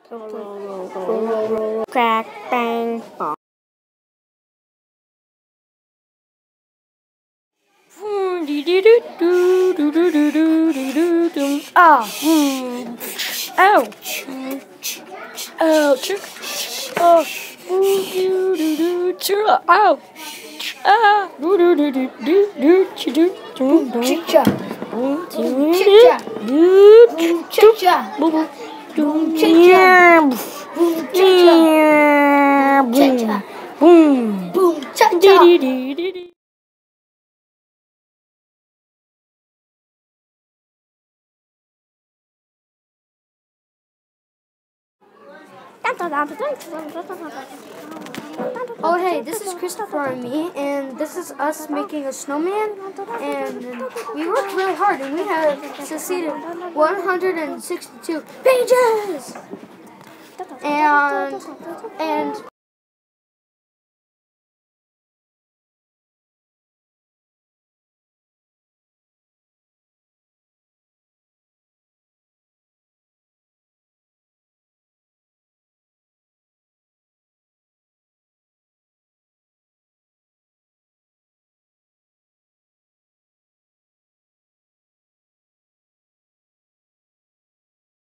Crack, bang, bong. Ah, ouch. Ouch. Oh, ow. Ah, Chicha. Boom, Chicha. Boom, chicha. boom, Boom, chicha. Boom, chicha. Chicha. boom, Boom, cha-cha. Oh hey, this is Christopher and me, and this is us making a snowman, and we worked really hard, and we have succeeded 162 pages! And